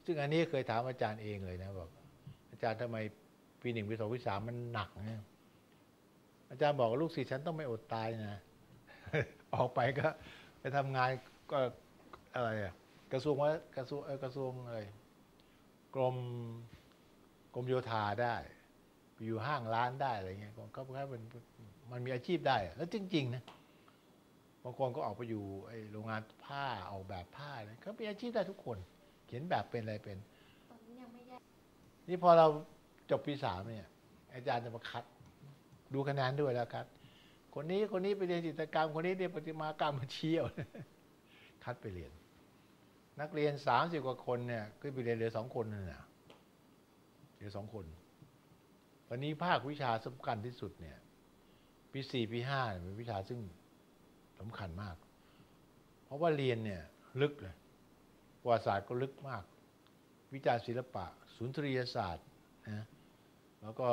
ซึ่งอันนี้เคยถามอาจารย์เองเลยนะบอกอาจารย์ทำไมปี1 ปี 2 ปี 3มันหนักเนี่ยอาจารย์บอกลูกศิษย์ฉันต้องไม่อดตายนะ ออกไปก็ไปทำงานก็อะไรอะกระทรวงอะไรกรมโยธาได้อยู่ห้างร้านได้อะไรเงี้ยก็แค่มันมีอาชีพได้แล้วจริงๆนะบางคนก็ออกไปอยู่ไอ้โรงงานผ้าออกแบบผ้าเลยเขามีอาชีพได้ทุกคนเขียนแบบเป็นอะไรเป็นนี่พอเราจบปี 3เนี่ยอาจารย์จะมาคัดดูคะแนนด้วยแล้วครับคนนี้ไปเรียนจิตรกรรมคนนี้เรียนประติมากรรมมาเชี่ยวคัดไปเรียนนักเรียน30 กว่าคนเนี่ยขึ้นไปเรียนเหลือ2 คนน่ะเหลือ2 คนวันนี้ภาควิชาสำคัญที่สุดเนี่ยปี 4 ปี 5เป็นวิชาซึ่งสำคัญมากเพราะว่าเรียนเนี่ยลึกเลยประวัติศาสตร์ก็ลึกมากวิจารณ์ศิลปะสุนทรียศาสตร์นะแล้วก็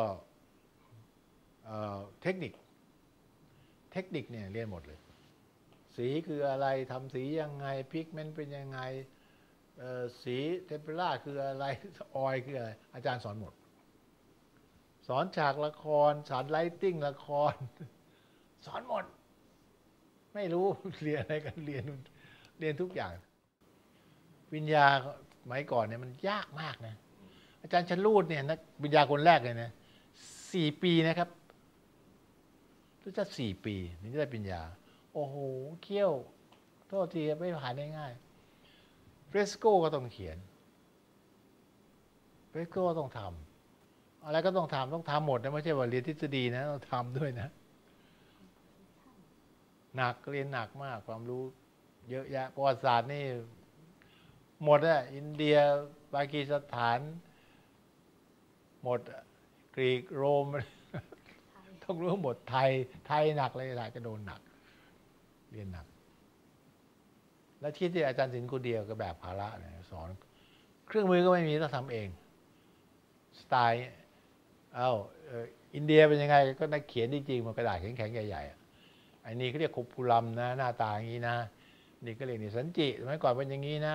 เทคนิคเนี่ยเรียนหมดเลยสีคืออะไรทำสียังไงพิกเมนต์เป็นยังไงสีเทมเพราคืออะไรออยล์คืออะไรอาจารย์สอนหมดสอนฉากละครสอนไลติ้งละครสอนหมดไม่รู้เรียนอะไรกันเรียนทุกอย่างวิญญาสมัยก่อนเนี่ยมันยากมากนะอาจารย์ชลูดเนี่ยนักวิญญาคนแรกเลยนะ4 ปีนะครับรู้จัก4 ปีถึงจะได้ปริญญาโอ้โหเขี้ยวโทษทีไม่ผ่านได้ง่ายเฟรสโกก็ต้องเขียนเฟรสโกต้องทำอะไรก็ต้องทำหมดนะไม่ใช่ว่าเรียนทฤษฎีนะต้องทำด้วยนะหนักเรียนหนักมากความรู้เยอะแยะประวัติศาสตร์นี่หมดอะอินเดียปากีสถานหมดกรีกโรมต้องรู้หมดไทยหนักเลยจะโดนหนักเรียนหนักแล้วที่อาจารย์ศิลป์คนเดียวก็แบบภาระเนี่ยสอนเครื่องมือก็ไม่มีต้องทำเองสไตล์อินเดียเป็นยังไงก็นักเขียนจริงๆมันกระดาษแข็งๆใหญ่ๆอันนี้เขาเรียกคุปปุลัมนะหน้าตาอย่างนี้นะนี่ก็เรียกนี่สันจิสมัยก่อนเป็นอย่างนี้นะ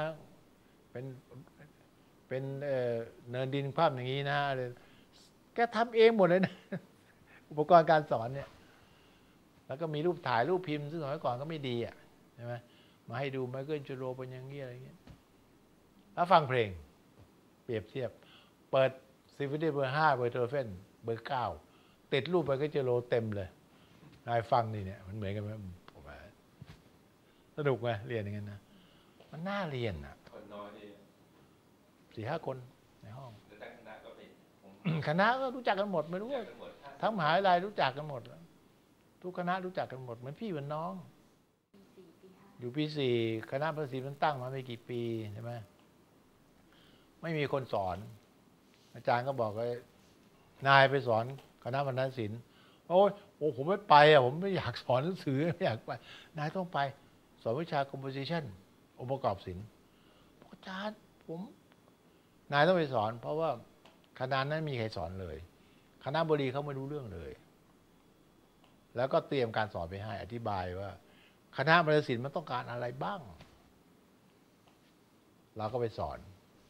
เป็นเนินดินคว่ำอย่างนี้นะแกทำเองหมดเลยนะอุปกรณ์การสอนเนี่ยแล้วก็มีรูปถ่ายรูปพิมพ์ซึ่งสมัยก่อนก็ไม่ดีอ่ะใช่ไหมมาให้ดูไมเคิลจูโรเป็นอย่างนี้อะไรเงี้ยแล้วฟังเพลงเปรียบเทียบเปิดซิมโฟนีเบอร์ 5เบอร์โธเฟนเบอร์ 9ติดรูปไมเคิลจูโรเต็มเลยนายฟังนี่เนี่ยมันเหมือนกันไหมสนุกไหมเรียนอย่างนั้นนะมันน่าเรียนอ่ะ4-5 คนในห้องคณะก็รู้จักกันหมดไม่รู้ว่าทั้งมหาวิทยาลัยรู้จักกันหมดทุกคณะรู้จักกันหมดเหมือนพี่เหมือนน้องอยู่ปี 4คณะภาษีมันตั้งมาไม่กี่ปีใช่ไหมไม่มีคนสอนอาจารย์ก็บอกว่านายไปสอนคณะวรรณศิลป์โอ้ผมไม่ไปอ่ะผมไม่อยากสอนหนังสือไม่อยากไปนายต้องไปสอนวิชา composition องค์ประกอบศิลป์อาจารย์นายต้องไปสอนเพราะว่าคณะนั้นมีใครสอนเลยคณะบดีเขาไม่รู้เรื่องเลยแล้วก็เตรียมการสอนไปให้อธิบายว่าคณะวรรณศิลป์มันต้องการอะไรบ้างเราก็ไปสอน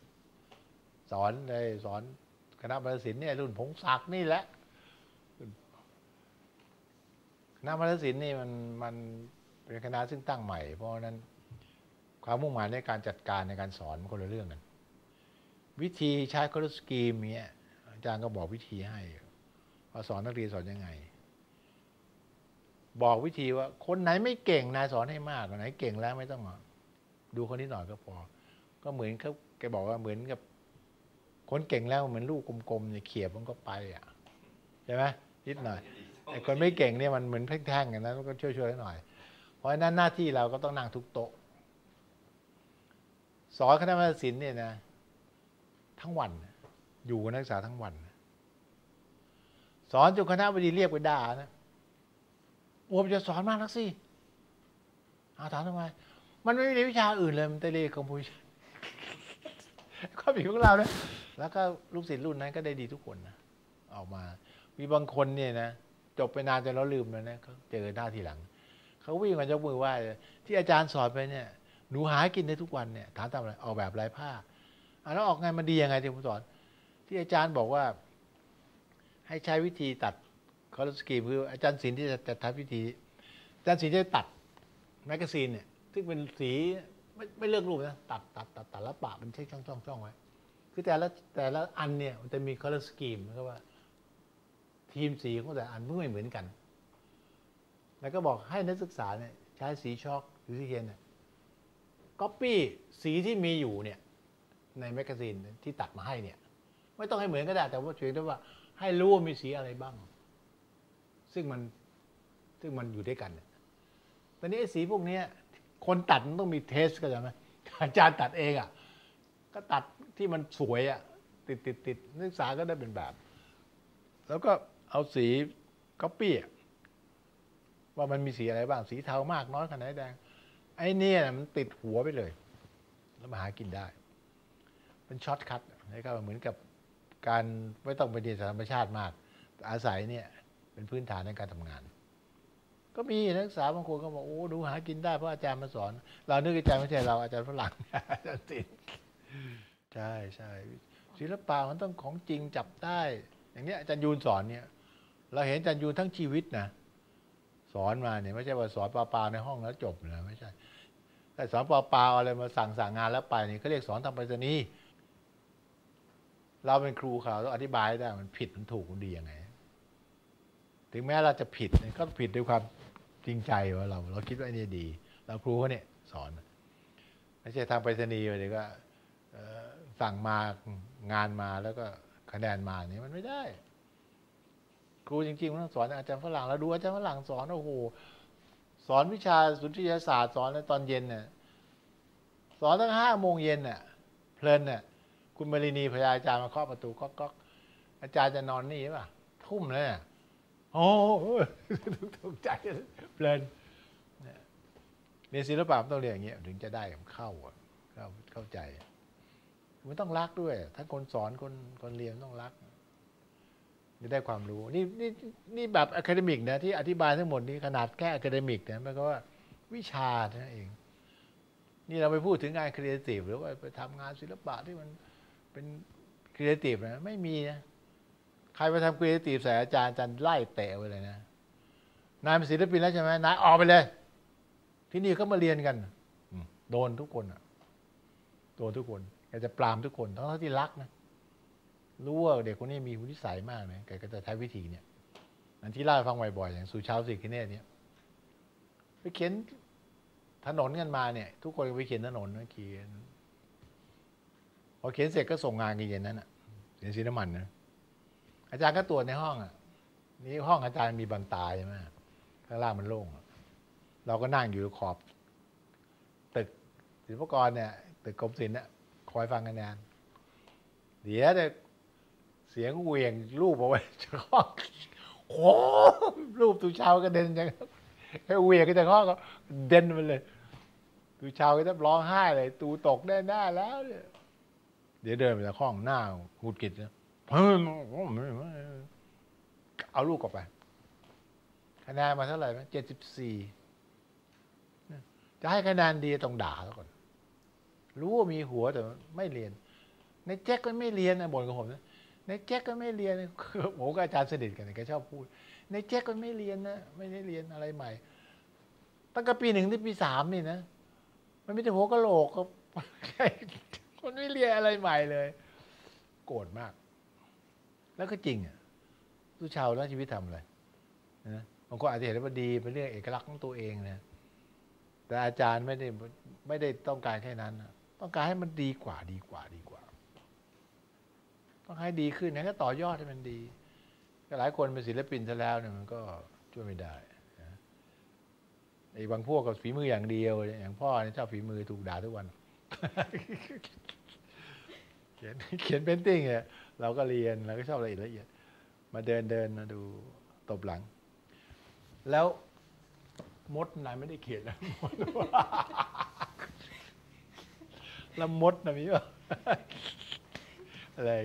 คณะวรรณศิลป์เนี่ยรุ่นพงศักดิ์นี่แหละคณะวรรณศิลป์นี่มันเป็นคณะซึ่งตั้งใหม่เพราะฉะนั้นความมุ่งหมายในการจัดการในการสอนคนละเรื่องกันวิธีใช้คอร์สสกีมเนี่ยอาจารย์ก็บอกวิธีให้ว่าสอนนักเรียนสอนยังไงบอกวิธีว่าคนไหนไม่เก่งนายสอนให้มากคนไหนเก่งแล้วไม่ต้องดูคนนี้หน่อยก็พอก็เหมือนแกบอกว่าเหมือนกับคนเก่งแล้วเหมือนลูกกลมๆเนี่ยเขี่ยมันก็ไปอ่ะใช่ไหมนิดหน่อยไอ้คนไม่เก่งเนี่ยมันเหมือนแท่งๆกันนะก็ช่วยๆหน่อยเพราะฉะนั้นหน้าที่เราก็ต้องนั่งทุกโต๊ะสอนคณะวรรณศิลป์เนี่ยนะทั้งวันอยู่กับนักศึกษาทั้งวันสอนจนคณะบดีเรียกไปด่านะผมจะสอนมากนักสิถามทำไมมันไม่มีวิชาอื่นเลยมันแต่เรียนคอมโพสิชันข้อผิดของเรานะแล้วก็ลูกศิษย์รุ่นนั้นก็ได้ดีทุกคนนะออกมามีบางคนเนี่ยนะจบไปนานจนเราลืมแล้วนะเขาเจอหน้าทีหลังเขาวิ่งมายกมือไหว้ที่อาจารย์สอนไปเนี่ยหนูหากินได้ทุกวันเนี่ยถามทำอะไรออกแบบลายผ้าแล้วออกไงมันดียังไงที่ผมสอนที่อาจารย์บอกว่าให้ใช้วิธีตัดคอลเลสกีมคืออาจารย์ศิลป์ที่จะทำวิธีอาจารย์ศิลป์จะตัดแมกกาซีนเนี่ยซึ่งเป็นสีไม่เลือกรูปนะตัดแล้วปะมันใช้ช่องไว้คือแต่ละอันเนี่ยมันจะมีคอลเลสกีมนะครับว่าทีมสีของแต่อันไม่เหมือนกันแล้วก็บอกให้นักศึกษาเนี่ยใช้สีช็อกหรือสีเทียนเนี่ยก๊อปปี้สีที่มีอยู่เนี่ยในแมกกาซีนที่ตัดมาให้เนี่ยไม่ต้องให้เหมือนก็ได้แต่ว่าเพียงแต่ว่าให้รู้ว่ามีสีอะไรบ้างซึ่งมันอยู่ด้วยกันตอนนี้ไอ้สีพวกนี้คนตัดมันต้องมีเทสก็ใช่ไหมอาจารย์ตัดเองอ่ะก็ตัดที่มันสวยอ่ะติดนักศึกษาก็ได้เป็นแบบแล้วก็เอาสีก๊อปปี้ว่ามันมีสีอะไรบ้างสีเทามากน้อยขนาดไหนแดงไอ้นี่มันติดหัวไปเลยแล้วมาหากินได้เป็นช็อตคัทนะครับเหมือนกับการไม่ต้องไปเรียนธรรมชาติมากอาศัยเนี่ยเป็นพื้นฐานในการทำงานก็มีนักศึกษาบางคนก็บอกโอ้ดูหากินได้เพราะอาจารย์มาสอนเรานึกอาจารย์ไม่ใช่เราอาจารย์ฝรั่งอาจารย์ศิลป์ใช่ศิลปะมันต้องของจริงจับได้อย่างนี้อาจารย์ยูนสอนเนี่ยเราเห็นอาจารย์ยูนทั้งชีวิตนะสอนมาเนี่ยไม่ใช่ว่าสอนเปล่าๆในห้องแล้วจบนะไม่ใช่แต่สอนเปล่าๆอะไรมาสั่งงานแล้วไปนี่เขาเรียกสอนทางไปรษณีย์เราเป็นครูเขาต้องอธิบายได้มันผิดมันถูกมันดียังไงถึงแม้เราจะผิดก็ผิดด้วยความจริงใจว่าเราคิดว่าอันนี้ดีเราครูเขาเนี่ยสอนไม่ใช่ทางไปรษณีย์เลยก็สั่งมางานมาแล้วก็คะแนนมาเนี่ยมันไม่ได้ครูจริงๆมันต้องสอนอาจารย์ฝรั่งเราดูอาจารย์ฝรั่งสอนโอ้โหสอนวิชาสุนทรียศาสตร์สอนตอนเย็นเนี่ยสอนตั้ง5 โมงเย็นเนี่ยเพลินเนี่ยคุณมารินีพยาอาจารย์มาเคาะประตูก๊อกอาจารย์จะนอนนี่ป่ะทุ่มเลยโอ้ถูกใจเพลินเรียนศิลปะต้องเรียนอย่างเงี้ยถึงจะได้เข้าใจมันต้องรักด้วยทั้งคนสอนคนเรียนต้องรักจะได้ความรู้นี่แบบอะคาเดมิกนะที่อธิบายทั้งหมดนี้ขนาดแค่อะคาเดมิกนะมันก็ว่าวิชานั่นเองนี่เราไปพูดถึงงานครีเอทีฟหรือว่าไปทำงานศิลปะที่มันเป็นครีเอทีฟนะไม่มีนะใครไปทำครีเอทีฟใส่อาจารย์ไล่เตะไปเลยนะนายเป็นศิลปินแล้วใช่ไหมนายออกไปเลยที่นี่เขามาเรียนกันโดนทุกคนโดนทุกคนแกจะปรามทุกคนทั้งที่รักนะรู้ว่าเด็กคนนี้มีวิสัยมากนะแกก็จะใช้วิธีเนี่ยอันที่เล่าให้ฟังบ่อยๆอย่างสุชาวสิกเนตเนี่ยไปเขียนถนนกันมาเนี่ยทุกคนไปเขียนถนนนะเขียนพอเขียนเสร็จก็ส่งงานกันเย็นนั้นเขียนสีน้ำมันนะอาจารย์ก็ตรวจในห้องนี่ห้องอาจารย์มีบางตาใช่ไหมข้างล่างมันโล่งเราก็นั่งอยู่ขอบตึกศิลปากรเนี่ยตึกกรมศิลป์เนี่ยคอยฟังคะแนนเดี๋ยวเสียงเหวี่ยงรูปเอาไว้จากห้องโอ้รูปตูชาวก็เด่นจังให้เหวี่ยงก็จากห้องก็เด่นมันเลยตูชาวก็จะร้องไห้เลยตูตกได้หน้าแล้วเนี่ยเดี๋ยวเดินไปจากห้องหน้าหงุดหงิดนะเอาลูกออกไปคะแนนมาเท่าไหร่ไหม74จะให้คะแนนดีต้องด่าแล้วก่อนรู้ว่ามีหัวแต่ไม่เรียนในแจ็คก็ไม่เรียนนะบ่นกับผมนะในแจ็คก็ไม่เรียนผมกับอาจารย์สนิทกันแกชอบพูดในแจ็คก็ไม่เรียนนะไม่ได้เรียนอะไรใหม่ตั้งแต่ปี 1ถึงปี 3นี่นะมันไม่ใช่หัวกะโหลกครับคนไม่เรียนอะไรใหม่เลยโกรธมากแล้วก็จริงทุชาวแล้วชีวิตทำอะไรนะบางคนอาจจะเห็นว่าดีเป็นเรื่องเอกลักษณ์ของตัวเองนะแต่อาจารย์ไม่ได้ต้องการแค่นั้นต้องการให้มันดีกว่าต้องให้ดีขึ้นนะก็ต่อยอดให้มันดีก็หลายคนเป็นศิลปินซะแล้วเนี่ยมันก็ช่วยไม่ได้นะไอ้บางพวกกับฝีมืออย่างเดียวอย่างพ่อเนี่ยชอบฝีมือถูกด่าทุกวัน เขียนเพนติ้งเนี่ยเราก็เรียนเราก็ชอบละเอียดมาเดินมาดูตบหลังแล้วมดนายไม่ได้เขียนนะแล้วมดนะมีป่ะอะไร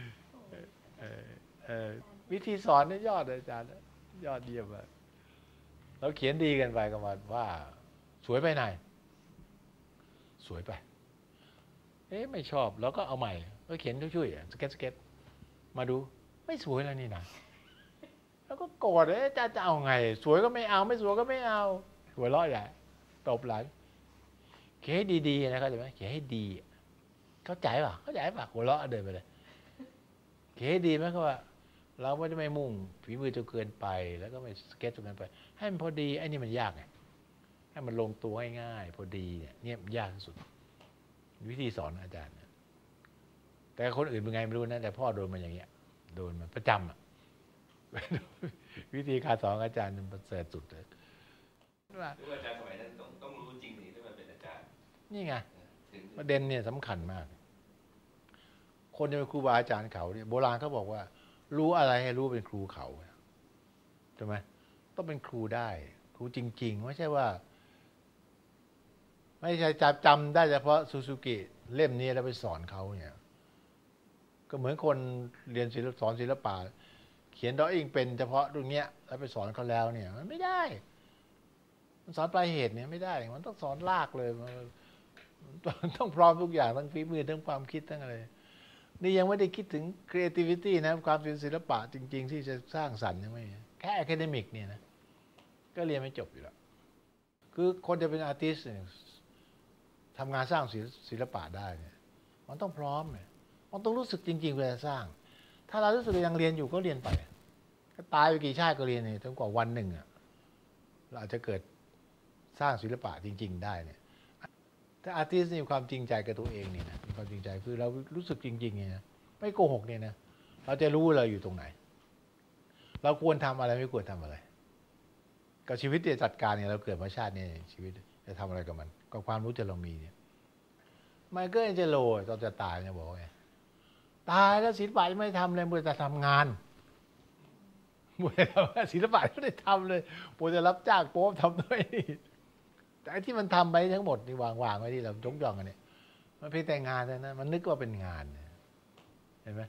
วิธีสอนนี่ยอดอาจารย์ยอดเยี่ยมเลยเราเขียนดีกันไปกันมาว่าสวยไปไหนสวยไปไม่ชอบแล้วก็เอาใหม่ก็เขียนช่วยๆสเก็ตมาดูไม่สวยแล้วนี่นะแล้วก็โกรธจะเอาไงสวยก็ไม่เอาไม่สวยก็ไม่เอาหัวเราะใหญ่ตบหลังเขียนให้ดีๆนะครับเห็นไหมเขียนให้ดีเข้าใจป่ะหัวเราะเดินไปเลยเขียนให้ดีไหมก็ว่าเราไม่ได้ไม่มุ่งฝีมือจนเกินไปแล้วก็ไม่สเก็ตจนเกินไปให้มันพอดีไอ้นี่มันยากไงให้มันลงตัวง่ายๆพอดีเนี่ยยากที่สุดวิธีสอนอาจารย์แต่คนอื่นเป็นไงไม่รู้นะแต่พ่อโดนมาอย่างเงี้ยโดนมาประจำวิธีการสอนอาจารย์มันประเสริฐสุดเลยว่าอาจารย์สมัยนั้นต้องรู้จริงถึงที่มันเป็นอาจารย์นี่ไงประเด็นเนี่ยสำคัญมากคนที่เป็นครูบาอาจารย์เขาเนี่ยโบราณเขาบอกว่ารู้อะไรให้รู้เป็นครูเขาใช่ไหมต้องเป็นครูได้ครูจริงๆไม่ใช่ว่าไม่ใช่จำได้เฉพาะซูซูกิเล่มนี้แล้วไปสอนเขาเนี่ยก็เหมือนคนเรียนสอนศิลปะเขียนดออิ่งเป็นเฉพาะตรงเนี้ยแล้วไปสอนเขาแล้วเนี่ยมันไม่ได้มันสอนปลายเหตุเนี่ยไม่ได้มันต้องสอนลากเลยมันต้องพร้อมทุกอย่างทั้งฝีมือทั้งความคิดทั้งอะไรนี่ยังไม่ได้คิดถึง creativity นะความเป็นศิลปะจริงๆที่จะสร้างสรรค์ยังไม่แค่ academic เนี่ยนะก็เรียนไม่จบอยู่แล้วคือคนจะเป็นอาร์ติสต์ทำงานสร้างศิลปะได้เนี่ยมันต้องพร้อมเนี่ยมันต้องรู้สึกจริงๆเวลาสร้างถ้าเรารู้สึกยังเรียนอยู่ก็เรียนไปก็ตายไปกี่ชาติก็เรียนเนี่ยจนกว่าวันหนึ่งเราอาจจะเกิดสร้างศิลปะจริงๆได้เนี่ยถ้าอาร์ติสต์มีความจริงใจกับตัวเองเนี่ยนะมีความจริงใจคือเรารู้สึกจริงๆเนี่ยนะไม่โกหกเนี่ยนะเราจะรู้เราอยู่ตรงไหนเราควรทำอะไรไม่ควรทำอะไรกับชีวิตที่จัดการเนี่ยเราเกิดมาชาตินี้ชีวิตจะทำอะไรกับมันกับความรู้ที่เรามีเนี่ยไมเคิลแองเจโลตอนจะตายเนี่ยบอกว่าตายแล้วศิลปะไม่ทำเลยมัวแต่ทำงานมัวแต่ศิลปะไม่ได้ทำเลยมัวแต่รับจ้างโป๊บทำด้วยนี่แต่ที่มันทำไปทั้งหมดนี่วางไว้ที่เรายกย่องกันเนี่ยมันเพียงแต่งานเท่านั้นมันนึกว่าเป็นงานเห็นไหม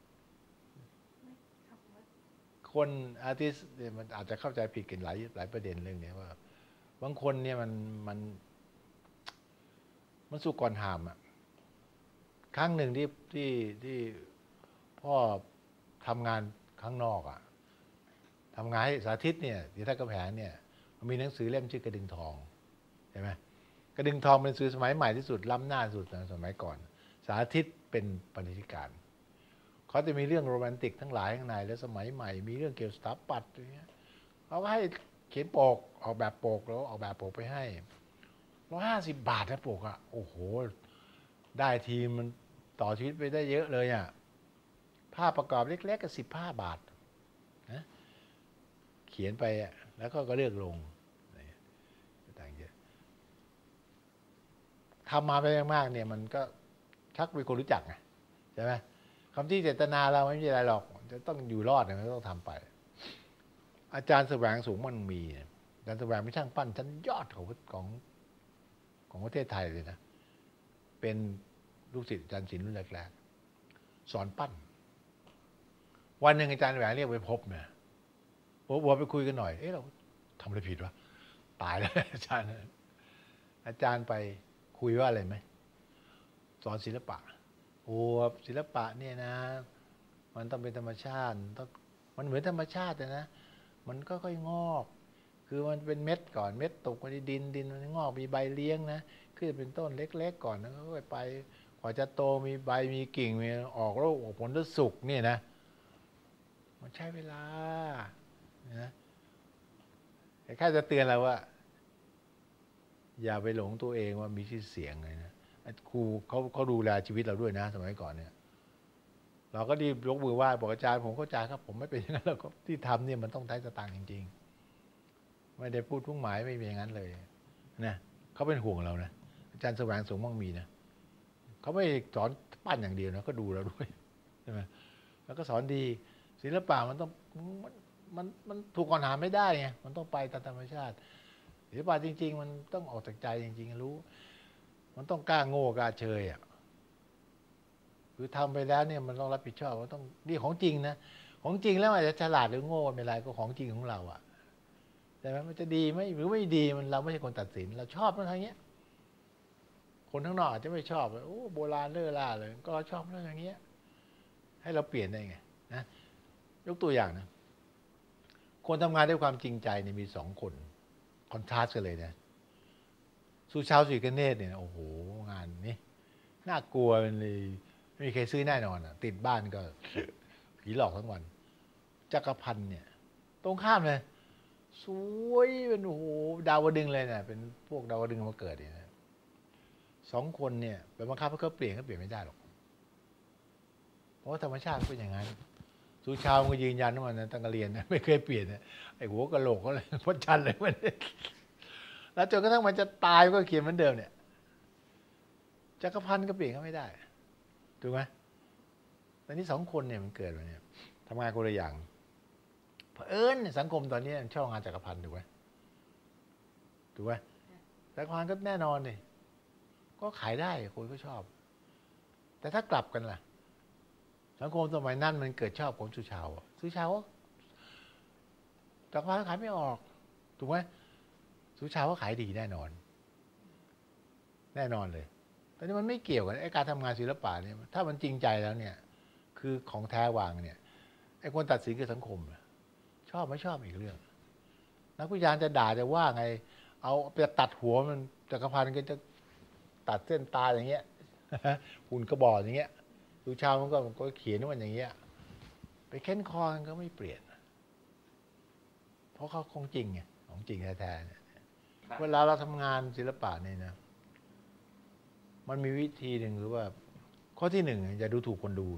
คนอาร์ติสต์เนี่ยมันอาจจะเข้าใจผิดกันหลายประเด็นเรื่องนี้ว่าบางคนเนี่ยมันสุกก่อนหามครั้งหนึ่งที่พ่อทำงานข้างนอกทำงานให้สาธิตเนี่ยที่ท่ากระแพงเนี่ยมันมีหนังสือเล่มชื่อกระดึงทองเห็นไหมกระดึงทองเป็นหนังสือสมัยใหม่ที่สุดล้ำหน้าสุดในสมัยก่อนสาธิตเป็นปณิธิการเขาจะมีเรื่องโรแมนติกทั้งหลายข้างในแล้วสมัยใหม่มีเรื่องเกี่ยวกับสถาปัตย์อย่างเงี้ยเขาก็ให้เขียนปกออกแบบปกแล้วออกแบบปกไปให้150 บาทนะปกโอ้โหได้ทีมันต่อชีวิตไปได้เยอะเลยภาพประกอบเล็กๆก็15 บาทนะเขียนไปแล้วก็เลือกลงต่างเยอะทำมาไปมากๆเนี่ยมันก็ชักเป็นคนรู้จักไงใช่ไหมคำที่เจตนาเราไม่มีอะไรหรอกจะต้องอยู่รอดเนี่ยต้องทำไปอาจารย์แสวงสูงมันมีอาจารย์แสวงเป็นช่างปั้นชั้นยอดของประเทศไทยเลยนะเป็นลูกศิษย์อาจารย์ศิลป์รุ่นแรกๆสอนปั้นวันหนึ่งอาจารย์แหวนเรียกไปพบเนี่ยบอกไปคุยกันหน่อยเราทำอะไรผิดวะตายแล้วอาจารย์ไปคุยว่าอะไรไหมสอนศิลปะศิลปะเนี่ยนะมันต้องเป็นธรรมชาติมันเหมือนธรรมชาตินะมันก็ค่อยงอกคือมันเป็นเม็ดก่อนเม็ดตกไปในดินมันงอกมีใบเลี้ยงนะขึ้นเป็นต้นเล็กๆก่อนแล้วก็ไปกว่าจะโตมีใบมีกิ่งมีออกลูกออกผลแล้วสุกเนี่ยนะมันใช้เวลานะแค่จะเตือนเราว่าอย่าไปหลงตัวเองว่ามีชื่อเสียงเลยนะครูเขาดูแลชีวิตเราด้วยนะสมัยก่อนเนี่ยเราก็ดียกมือไหว้บอกอาจารย์ผมเข้าใจครับผมไม่เป็นอย่างนั้นแล้วที่ทำเนี่ยมันต้องใช้สตางค์จริงๆไม่ได้พูดพุ่งหมายไม่มีอย่างนั้นเลยนะเขาเป็นห่วงเรานะอาจารย์แสวงสูงมั่งมีนะเขาไม่สอนปั้นอย่างเดียวนะก็ดูเราด้วยใช่ไหมแล้วก็สอนดีศิลปะมันต้องมันถูกก่อนหาไม่ได้ไงมันต้องไปตามธรรมชาติศิลปะจริงๆมันต้องออกจากใจจริงๆรู้มันต้องกล้าโง่กล้าเชยคือทำไปแล้วเนี่ยมันต้องรับผิดชอบว่าต้องนี่ของจริงนะของจริงแล้วอาจจะฉลาดหรือโง่ไม่เป็นไรก็ของจริงของเราแต่มันจะดีไหมหรือไม่ดีมันเราไม่ใช่คนตัดสินเราชอบมันทางเนี้ยคนข้างนอกอาจจะไม่ชอบโอ้โบราณเล่อล่าเลยก็เราชอบเรื่องอย่างเงี้ยให้เราเปลี่ยนได้ไงนะยกตัวอย่างนะคนทำงานด้วยความจริงใจเนี่ยมี2 คนคอนทราสต์กันเลยนะสุชาวศรีกเนตรเนี่ยโอ้โหงานนี้น่ากลัวเลยไม่มีใครซื้อแน่นอนอ่ะติดบ้านก็ผีหลอกทั้งวันจักรพันธ์เนี่ยตรงข้ามเลยสวยเป็นโอ้โหดาวดึงส์เลยเนี่ยเป็นพวกดาวดึงส์มาเกิดเนี่ยนะ2 คนเนี่ยไปบังคับให้เขาเปลี่ยนก็เปลี่ยนไม่ได้หรอกเพราะว่าธรรมชาติเป็นอย่างนั้นสุชาวมันก็ยืนยันว่ามันตั้งแต่เรียนนะไม่เคยเปลี่ยนนะไอ้หัวกะโหลกเขาเลยพ้นชันเลยมันแล้วจนกระทั่งมันจะตายก็เขียนเหมือนเดิมเนี่ยจักรพันธ์ก็เปลี่ยนก็ไม่ได้ถูกไหมตอนนี้2 คนเนี่ยมันเกิดมาเนี่ยทำงานคนละอย่างเผอิญสังคมตอนนี้ชอบงานจักรพันธ์ถูกไหมจักรพันธ์ก็แน่นอนเลยก็ขายได้คนก็ชอบแต่ถ้ากลับกันล่ะสังคมสมัยนั้นมันเกิดชอบของสุชาวจักรพันธ์ขายไม่ออกถูกไหมสุชาวก็ขายดีแน่นอนเลยแต่นี่มันไม่เกี่ยวกันไอ้การทำงานศิลปะเนี่ยถ้ามันจริงใจแล้วเนี่ยคือของแท้วางเนี่ยไอ้คนตัดสินคือสังคมชอบไม่ชอบอีกเรื่องนักวิจารณ์จะด่าจะว่าไงเอาไปตัดหัวมันจักรพันธ์ก็จะตัดเส้นตาอย่างเงี้ยหุ่นกระบอกอย่างเงี้ยสุชาวมันก็เขียนว่าอย่างเงี้ยไปเค้นคอมันก็ไม่เปลี่ยนเพราะเขาของจริงไงของจริงแท้ๆเนี่ยเวลาเราทำงานศิลปะเนี่ยนะมันมีวิธีหนึ่งหรือว่าข้อที่1อย่าดูถูกคนดู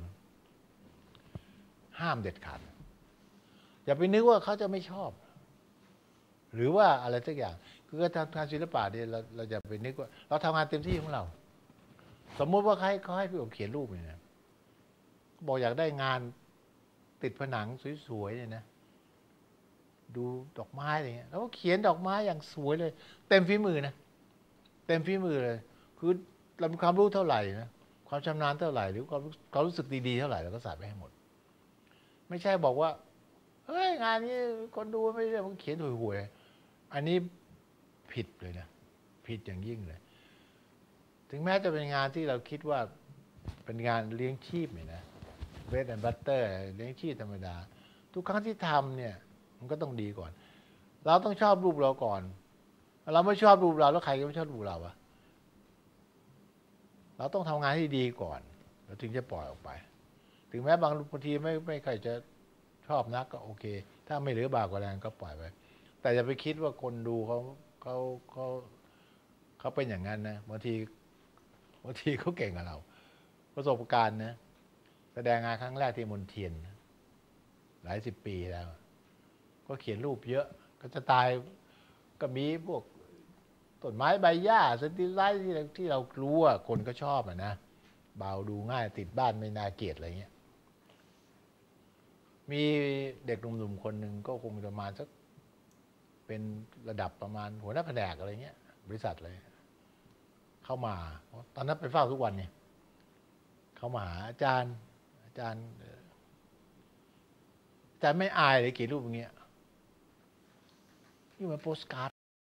ห้ามเด็ดขาดอย่าไปนึกว่าเขาจะไม่ชอบหรือว่าอะไรสักอย่างคือการทำงานศิลปะเนี่ยเราจะไปนึกว่าเราทำงานเต็มที่ของเราสมมติว่าเขาให้พี่ผมเขียนรูปเนี่ยนะบอกอยากได้งานติดผนังสวยๆเนี่ยนะดูดอกไม้อะไรเงี้ยแล้วก็เขียนดอกไม้อย่างสวยเลยเต็มฝีมือนะเต็มฝีมือเลยคือเรามีความรู้เท่าไหร่นะความชำนาญเท่าไหร่หรือความรู้สึกดีๆเท่าไหร่เราก็ใส่ไปให้หมดไม่ใช่บอกว่าเฮ้ยงานนี้คนดูไม่ได้มันเขียนห่วยๆอันนี้ผิดเลยนะผิดอย่างยิ่งเลยถึงแม้จะเป็นงานที่เราคิดว่าเป็นงานเลี้ยงชีพเนี่ยนะเบรดแอนด์บัตเตอร์เลี้ยงชีพธรรมดาทุกครั้งที่ทำเนี่ยมันก็ต้องดีก่อนเราต้องชอบรูปเราก่อนเราไม่ชอบรูปเราแล้วใครก็ไม่ชอบรูปเราอะเราต้องทำงานให้ดีก่อนเราถึงจะปล่อยออกไปถึงแม้บางทีไม่ใครจะชอบนักก็โอเคถ้าไม่เหลือบากกว่าแรงก็ปล่อยไปแต่อย่าไปคิดว่าคนดูเขาเป็นอย่างนั้นนะบางทีเขาเก่งกว่าเราประสบการณ์นะแสดงงานครั้งแรกที่มณฑีหลาย10 ปีแล้วก็เขียนรูปเยอะก็จะตายก็มีพวกต้นไม้ใบหญ้าสติไลท์ที่เรารู้ว่าคนก็ชอบนะเบาดูง่ายติดบ้านไม่น่าเกลียดอะไรเงี้ยมีเด็กหนุ่มๆคนหนึ่งก็คงประมาณสักเป็นระดับประมาณหัวหน้าแผนกอะไรเงี้ยบริษัทเลยเข้ามาตอนนั้นไปเฝ้าทุกวันเนี่ยเขามาหาอาจารย์ไม่อายเลยเขียนรูปอย่างเงี้ยนี่มันโปสการ์ด